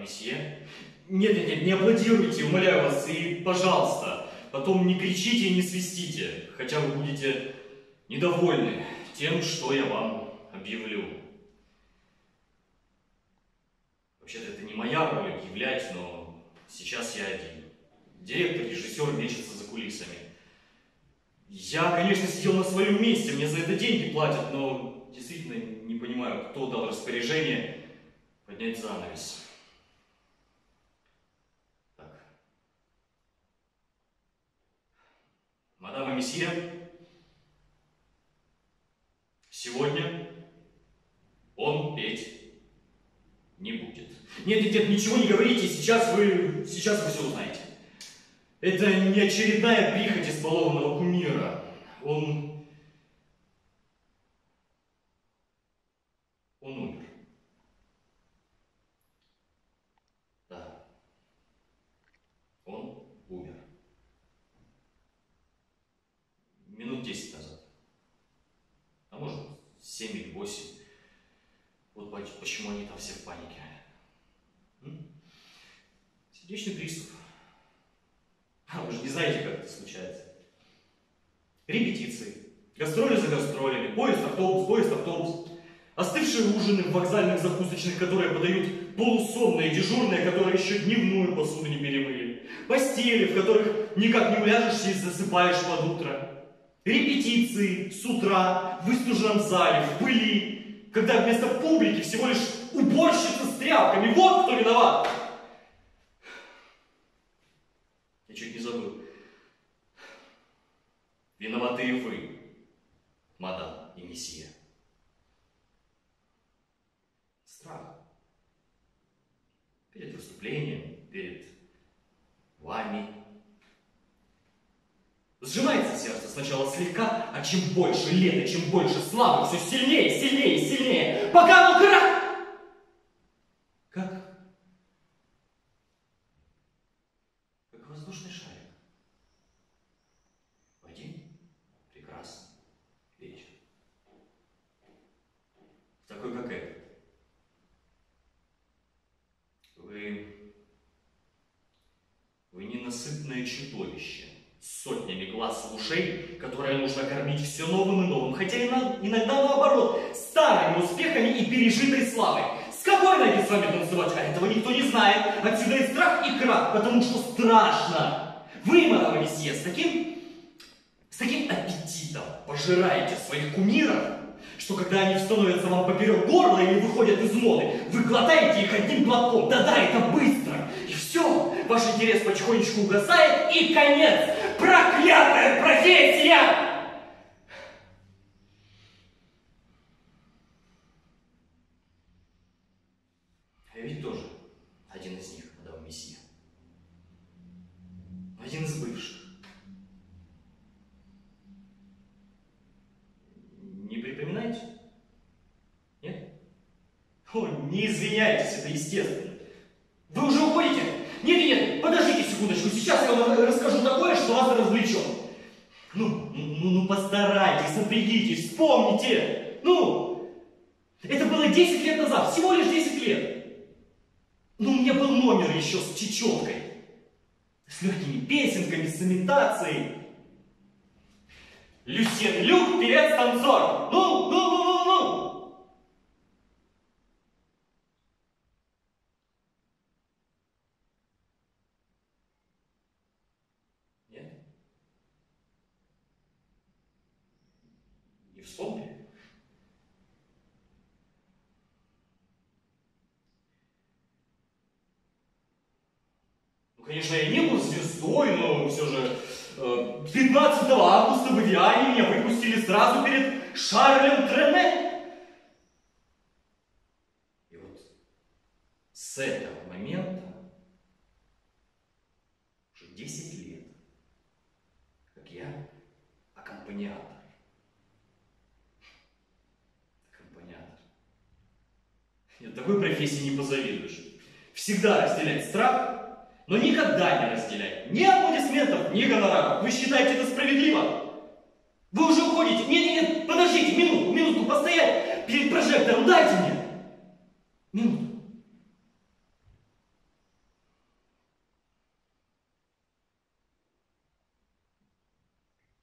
месье. Нет, нет, нет, не аплодируйте, умоляю вас, и пожалуйста, потом не кричите и не свистите, хотя вы будете недовольны тем, что я вам объявлю. Вообще-то это не моя роль объявлять, но сейчас я один. Директор, режиссер мечется за кулисами. Я, конечно, сидел на своем месте, мне за это деньги платят, но действительно не понимаю, кто дал распоряжение поднять занавес. Так. Мадам и месье, сегодня он петь не будет. Нет, нет, нет, ничего не говорите, сейчас вы все узнаете. Это не очередная прихоть избалованного кумира. Он умер. Да. Он умер. Минут 10 назад. А может, 7 или 8. Вот почему они там все в панике. Сердечный приступ. А вы же не знаете, как это случается. Репетиции, гастроли за гастролями, поезд-автобус. Остывшие ужины в вокзальных закусочных, которые подают полусонные, дежурные, которые еще дневную посуду не перемыли. Постели, в которых никак не уляжешься и засыпаешь под утро. Репетиции с утра в выстуженном зале, в пыли, когда вместо публики всего лишь уборщица с тряпками. Вот кто виноват! Я чуть не забыл. Виноваты и вы, мадам и месье. Страх. Перед выступлением, перед вами. Сжимается сердце сначала слегка, а чем больше лета, чем больше славы, все сильнее, сильнее, сильнее, пока оно крах! Как воздушный шарик. В один прекрасный вечер. В такой, как этот. Вы ненасытное чудовище с сотнями глаз и ушей, которое нужно кормить все новым и новым, хотя иногда наоборот, старыми успехами и пережитой славой. С какой ноги с вами танцевать? А этого никто не знает. Отсюда и страх, и крах, потому что страшно. Вы, мадам и месье, с таким аппетитом пожираете своих кумиров, что когда они становятся вам поперек горла или выходят из моды, вы глотаете их одним глотком. Да-да, это быстро. И все, ваш интерес потихонечку угасает, и конец. Проклятая профессия! Я ведь тоже один из них, мадам месье. Один из бывших. Не припоминаете? Нет? О, не извиняйтесь, это естественно. Вы уже уходите? Нет, нет, подождите секундочку, сейчас я вам расскажу такое, что вас развлечет. Ну, постарайтесь, напрягитесь, вспомните. Это было 10 лет назад, всего лишь 10 лет. У меня был номер еще с чечеткой, с легкими песенками, с имитацией. Люсьен Люк, певец-танцор. Ну. Нет? Не вспомнили? Конечно, я не был звездой, но все же 15 августа в «Идеале» меня выпустили сразу перед Шарлем Трене. И вот с этого момента уже 10 лет, как я аккомпаниатор. Нет, такой профессии не позавидуешь. Всегда разделять страх, но никогда не разделять ни аплодисментов, ни гонораров. Вы считаете это справедливо? Вы уже уходите. Нет, подождите, минутку постоять перед прожектором. Дайте мне минуту.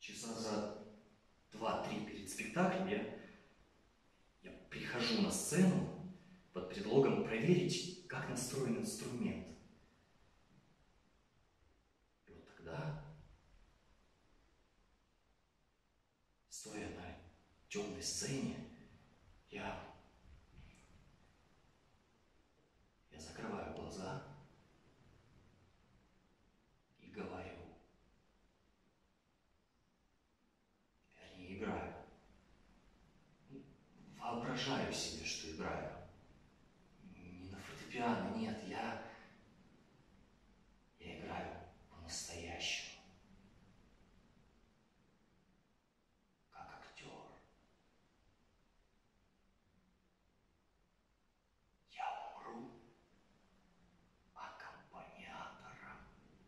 часа за 2-3 перед спектаклем я прихожу на сцену под предлогом проверить, как настроен инструмент. И вот тогда, стоя на темной сцене, я закрываю глаза и говорю, вернее, играю. Воображаю себе, что играю. Не на фортепиано, нет, я играю по-настоящему. Как актер. Я умру аккомпаниатором.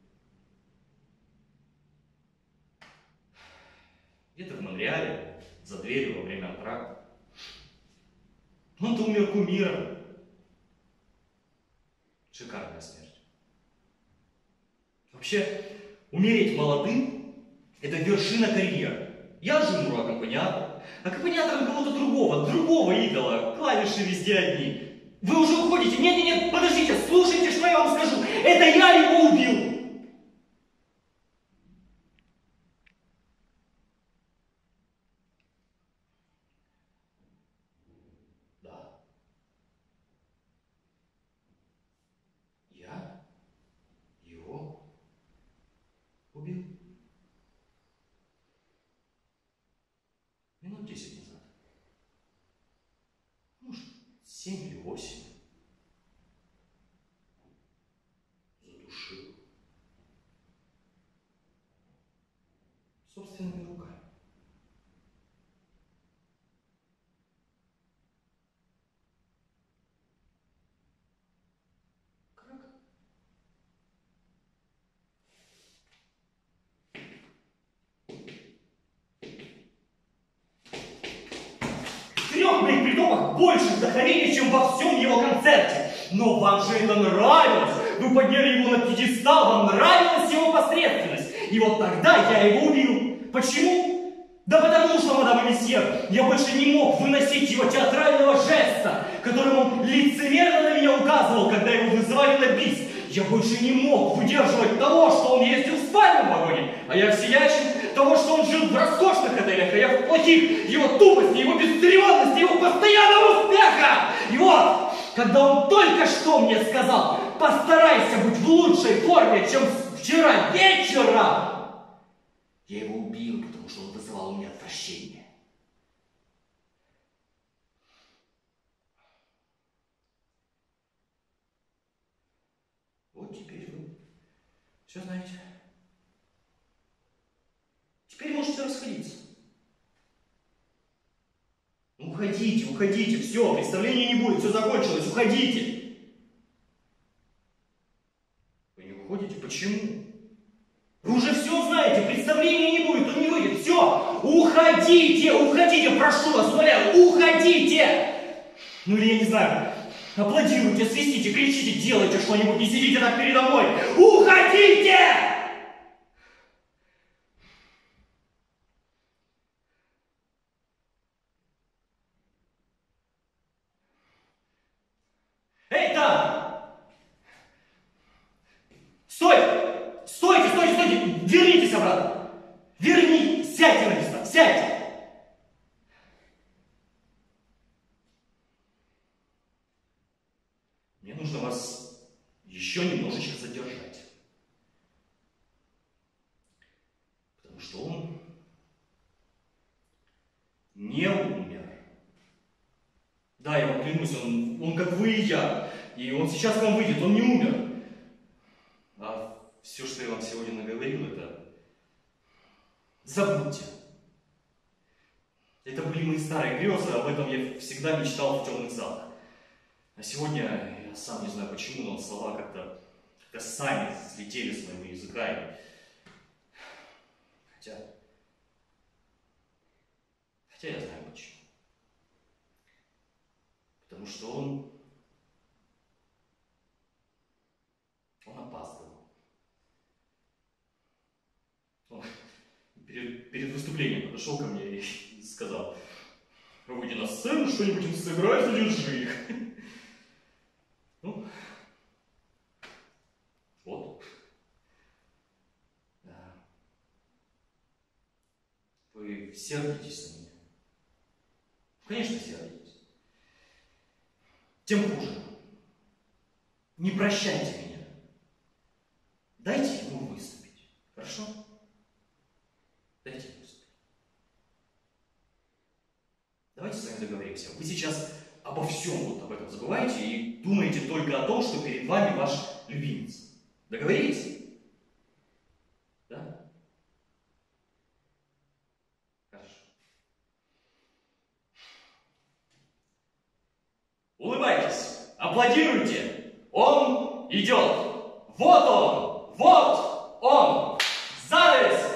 Где-то в Монреале, за дверью во время антракта. Он-то умер кумиром. Шикарная смерть. Вообще, умереть молодым – это вершина карьеры. Я же умру аккомпаниатором. Аккомпаниатором кого-то другого идола. Клавиши везде одни. Вы уже уходите. Нет, подождите, слушайте, что я вам скажу. Это я его убил. Да. Я его убил. Минут 10 назад. Может, 7 или 8. Задушил. Собственными руками. Как? В 3 моих придумок больше вдохновения, чем во всем его концерте. Но вам же это нравилось. Вы подняли его на пьедестал, вам нравилась его посредственность. И вот тогда я его убил. Почему? Да потому что, мадам и месье, я больше не мог выносить его театрального жеста, которым он лицемерно на меня указывал, когда его вызывали на бис. Я больше не мог выдерживать того, что он ездил в спальном вагоне, а я в сидячем, того, что он жил в роскошных отелях, а я в плохих, его тупости, его бесцеремонности, его постоянного успеха. И вот, когда он только что мне сказал, постарайся быть в лучшей форме, чем вчера вечером, я его убил, потому что он вызывал у меня отвращение. Вот теперь вы все знаете. Теперь можете расходиться. Уходите, уходите, все, представления не будет, все закончилось, уходите. Вы не уходите? Почему? Вы уже все знаете, представления не будет, он не выйдет, все, уходите, уходите, прошу вас, умоляю, уходите. Ну или я не знаю, аплодируйте, свистите, кричите, делайте что-нибудь, не сидите так передо мной, уходите! Эй, там! Стой! Стойте, стойте, стойте! Вернитесь обратно! Вернитесь! Сядьте на место! Сядьте! Мне нужно вас еще немножечко задержать. Потому что он не умер. Да, я вам клянусь, он как вы и я. И он сейчас к вам выйдет, он не умер. А все, что я вам сегодня наговорил, это забудьте. Это были мои старые грезы, об этом я всегда мечтал в темных залах. А сегодня, я сам не знаю почему, но слова как-то сами слетели с моего языка. Хотя я знаю почему. Потому что он опаздывал. Он перед выступлением подошел ко мне и сказал: выйди на сцену, что-нибудь им сыграй, задержи их. Ну, вот. Да. Вы сердитесь на меня? Конечно, сердитесь. Тем хуже. Не прощайте меня. Дайте ему выступить. Хорошо? Дайте ему выступить. Давайте с вами договоримся. Вы сейчас обо всем вот об этом забываете и думаете только о том, что перед вами ваш любимец. Договорились? Да? Хорошо. Улыбайтесь, аплодируйте. Он идет. Вот он, вот он. Занавес!